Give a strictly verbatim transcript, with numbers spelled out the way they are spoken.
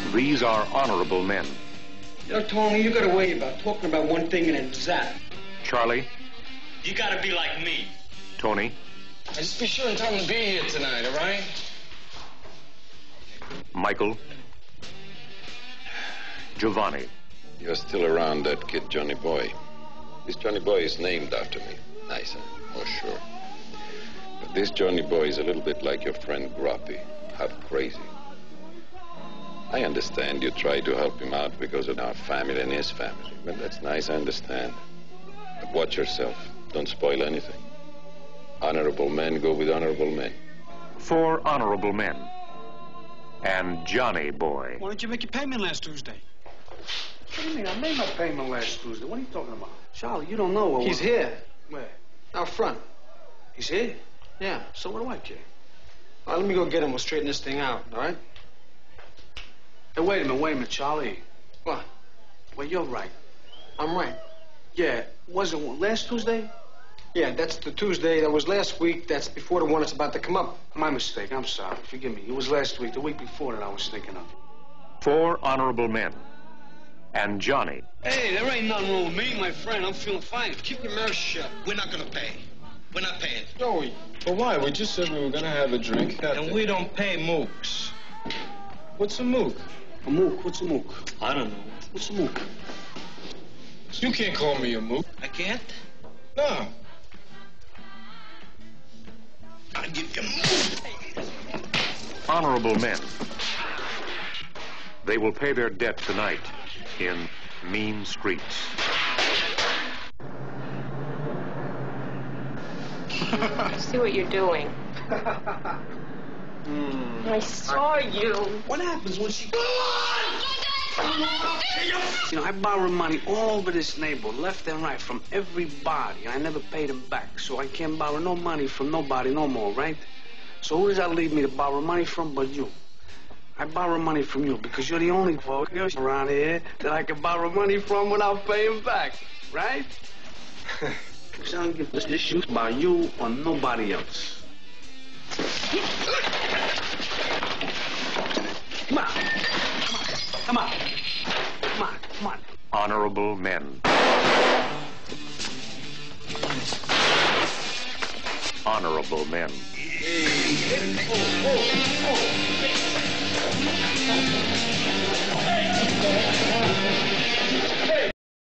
These are honorable men. You know, Tony, you got a way about talking about one thing and then zap. Charlie. You gotta be like me. Tony. Just be sure and tell him to be here tonight, all right? Michael. Giovanni. You're still around that kid, Johnny Boy. This Johnny Boy is named after me. Nice, huh? Oh, sure. But this Johnny Boy is a little bit like your friend Groppy, half crazy. I understand you try to help him out because of our family and his family. Well, that's nice, I understand. But watch yourself. Don't spoil anything. Honorable men go with honorable men. Four honorable men. And Johnny Boy. Why didn't you make your payment last Tuesday? What do you mean? I made my payment last Tuesday. What are you talking about? Charlie, you don't know what... He's here. Where? Out front. He's here? Yeah. So what do I care? All right, let me go get him. We'll straighten this thing out, all right? Hey, wait a minute, wait a minute, Charlie. What? Well, you're right. I'm right. Yeah, was it last Tuesday? Yeah, that's the Tuesday. That was last week. That's before the one that's about to come up. My mistake. I'm sorry. Forgive me. It was last week, the week before that I was thinking of. Four honorable men. And Johnny. Hey, there ain't nothing wrong with me, my friend. I'm feeling fine. Keep your mouth shut. We're not gonna pay. We're not paying. Joey. Well, why? We just said we were gonna have a drink. And we don't pay mooks. What's a mook? A mook? What's a mook? I don't know. What's a mook? You can't call me a mook. I can't? No. I'll give you mook. Honorable men. They will pay their debt tonight in mean streets. I see what you're doing. mm. I saw you. What happens when she... You know, I borrow money all over this neighborhood, left and right, from everybody, and I never paid them back. So I can't borrow no money from nobody no more, right? So who does that leave me to borrow money from but you? I borrow money from you because you're the only folk around here that I can borrow money from without paying back, right? Because I don't give this issue about you or nobody else. Come on. Come on. Come on. Come on. Honorable men. Honorable men. Oh, oh, oh.